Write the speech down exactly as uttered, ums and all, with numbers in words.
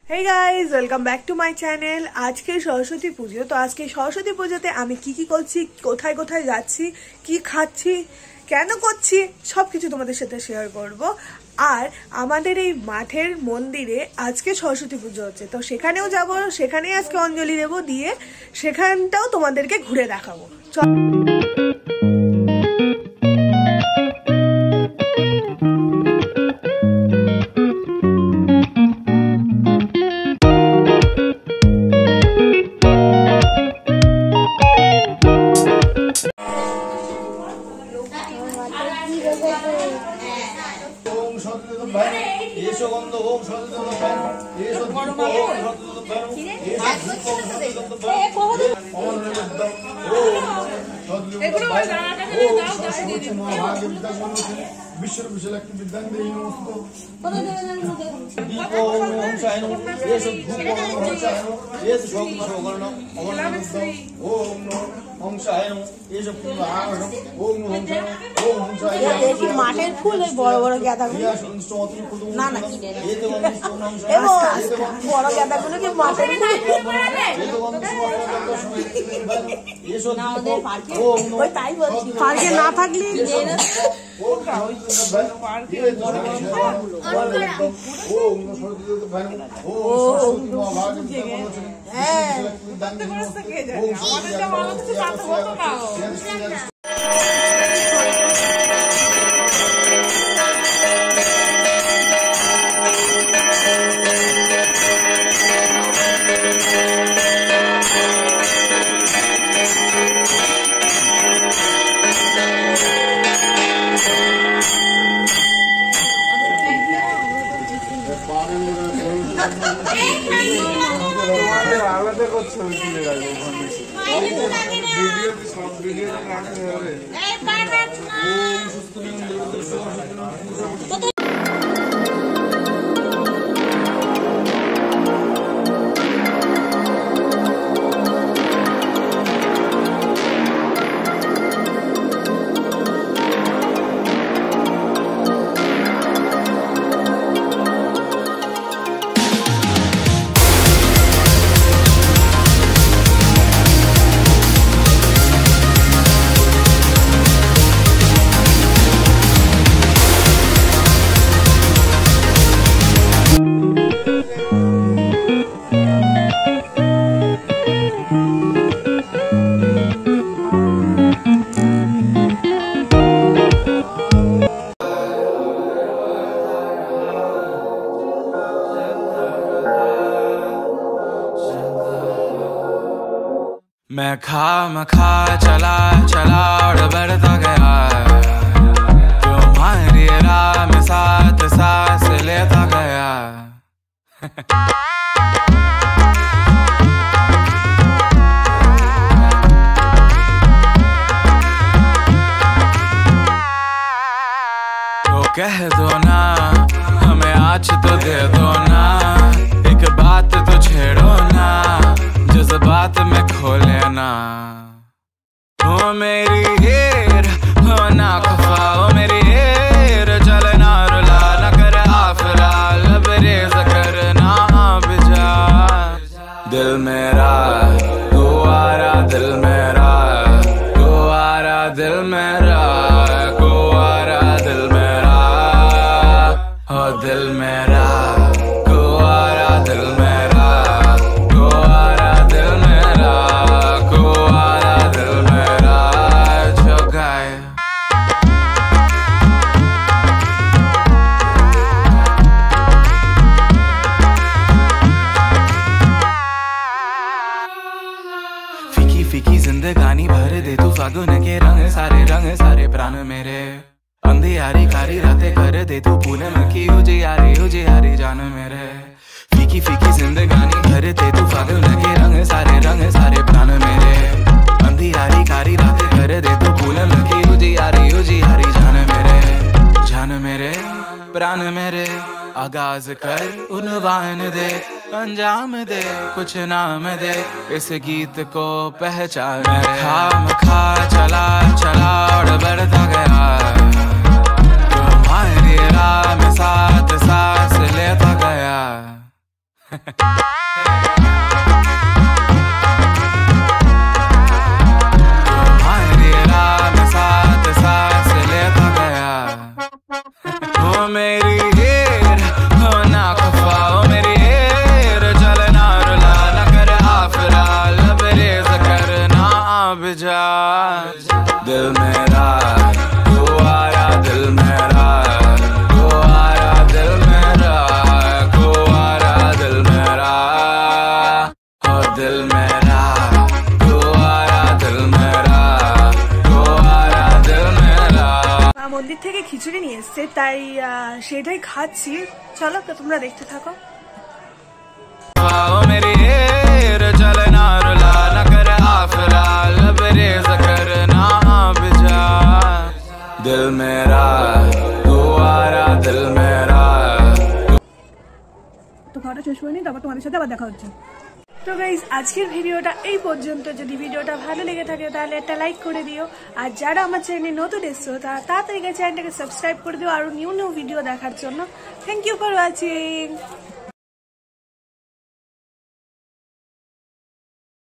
Hey guys welcome back to my channel. आज के सरस्वती पुजो तो आज के सरस्वती पुजोते आमी की की करছি কোথায় কোথায় যাচ্ছি কি খাচ্ছি কেন করছি সবকিছু তোমাদের সাথে শেয়ার করব। আর আমাদের এই মাঠের মন্দিরে আজকে সরস্বতী পুজো হচ্ছে, তো সেখানেও যাব, সেখানেই আজকে অঞ্জলি দেব, দিয়ে সেখানটাও তোমাদেরকে ঘুরে দেখাবো। মাঠের ফুল ওই বড় বড় গাঁদাগুলো না না কিনে বড় গাঁদাগুলোকে মাঠের ওই তাই বলছি, পার্কে না থাকলে আলাদা করছে তুলে রাখবো ভিডিও সব ভিডিও রাখতে হবে। मैं खा मैं खा चला चला और बढ़ता गया, तुम्हारी राह में साथ सांस लेता गया। तो कह दो ना हमें आज तो दे दो ना, एक बात तो छेड़ो ना, जज्बात में खो लेना। हो मेरी हीर हो ना खफा, हो मेरी हीर चलना रुला न कर आफरा, लबरेज करना बिजा। दिल मेरा गुवारा दिल मेरा गुवारा दिल मेरा गुवारा दिल मेरा हो दिल मेरा गुवारा दिल मेरा गुवारा दिल मेरा गुवारा दिल मेरा जो गाए। फीकी फीकी जिंदगानी भर दे तू फागुन के रंग सारे रंग सारे प्राण मेरे, अंधियारी कारी रातें कर दे तू पूनम की उजियारी उजियारी जान मेरे। फीकी फीकी जिंदगानी भर दे तू फागुन के रंग सारे रंग सारे प्राण मेरे, अंधियारी कारी रातें कर दे तू पूनम की उजियारी उजियारी जान मेरे जान मेरे प्राण मेरे। आगाज कर उन्वान दे अंजाम दे कुछ नाम दे इस गीत को पहचान। मैं खा मैं खा चला चला और बढ़ता गया, तुम्हारी राह में साथ सांस लेता गया। तुम्हारी राह में साथ सांस लेता गया, हो मेरी हीर हो ना खफा, हो मेरी हीर जलना रुला न कर आफरा, लबरेज करना अब जा। दिल मेरा तू आया, दिल मेरा तू आया, दिल मेरा तू आया, दिल मेरा ओ दिल मेरा तू आया, दिल मेरा तू आया, दिल मेरा। মা মন্দির থেকে খিচুড়ি নিয়ে এসছে, তাই আহ, সেটাই খাচ্ছি। চলো তো তোমরা দেখতে থাকো। ओ मेरी हीर जलना रुला न कर आफरा, लबरेज करना अब जा। दिल मेरा तू आया, दिल मेरा। তো খাওয়াটা শেষ করে নি, তারপর তোমাদের সাথে আবার দেখা হচ্ছে। তো গাইজ আজকের ভিডিওটা এই পর্যন্ত। যদি ভিডিওটা ভালো লেগে থাকে তাহলে একটা লাইক করে দিও, আর যারা আমার চ্যানেলে নতুন এসছো তারা তাড়াতাড়ি চ্যানেলটাকে সাবস্ক্রাইব করে দিও আরো নিউ নিউ ভিডিও দেখার জন্য। Thank you for watching.